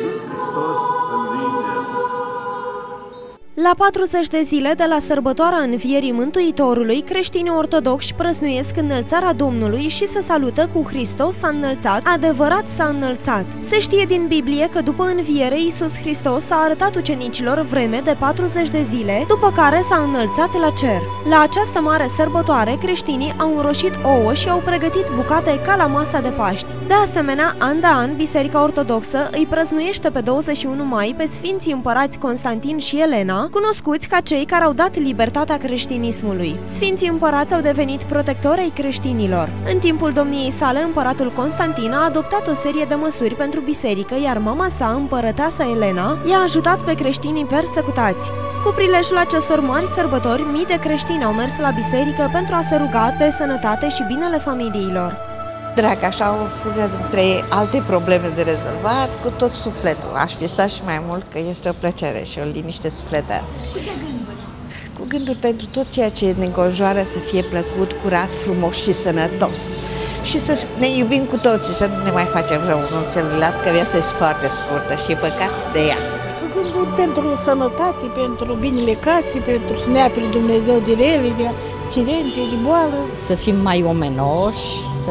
Iisus Hristos învinge. La 40 de zile de la sărbătoarea Învierii Mântuitorului, creștinii ortodoxi prăznuiesc înălțarea Domnului și se salută cu Hristos s-a înălțat, adevărat s-a înălțat. Se știe din Biblie că după înviere Iisus Hristos s-a arătat ucenicilor vreme de 40 de zile, după care s-a înălțat la cer. La această mare sărbătoare, creștinii au înroșit ouă și au pregătit bucate ca la masa de Paști. De asemenea, an de an, Biserica Ortodoxă îi prăznuiește pe 21 mai pe Sfinții Împărați Constantin și Elena, cunoscuți ca cei care au dat libertatea creștinismului. Sfinții împărați au devenit protectori ai creștinilor. În timpul domniei sale, împăratul Constantin a adoptat o serie de măsuri pentru biserică, iar mama sa, împărăteasa Elena, i-a ajutat pe creștinii persecutați. Cu prilejul acestor mari sărbători, mii de creștini au mers la biserică pentru a se ruga de sănătate și binele familiilor. Drag, așa o fugă dintre alte probleme de rezolvat, cu tot sufletul. Aș fi stat și mai mult, că este o plăcere și o liniște sufletească. Cu ce gânduri? Cu gânduri pentru tot ceea ce ne înconjoară să fie plăcut, curat, frumos și sănătos. Și să ne iubim cu toții, să nu ne mai facem rău unul celuilalt, că viața este foarte scurtă și e păcat de ea. Cu gânduri pentru sănătate, pentru binele casei, pentru să ne apere Dumnezeu de rele, de accidente, de boală. Să fim mai omenoși,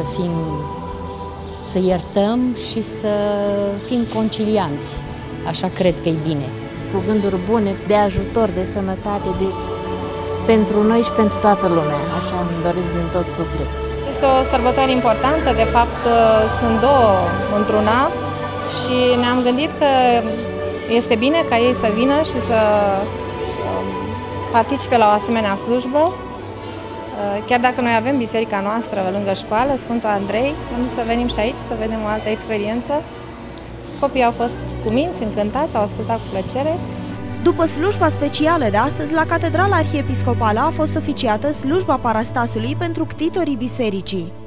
să iertăm și să fim concilianți. Așa cred că e bine. Cu gânduri bune, de ajutor, de sănătate, pentru noi și pentru toată lumea. Așa îmi doresc din tot sufletul. Este o sărbătoare importantă, de fapt sunt două într-una și ne-am gândit că este bine ca ei să vină și să participe la o asemenea slujbă. Chiar dacă noi avem biserica noastră lângă școală, Sfântul Andrei, unde să venim și aici, să vedem o altă experiență. Copiii au fost cuminți, încântați, au ascultat cu plăcere. După slujba specială de astăzi, la Catedrala Arhiepiscopală a fost oficiată slujba parastasului pentru ctitorii bisericii.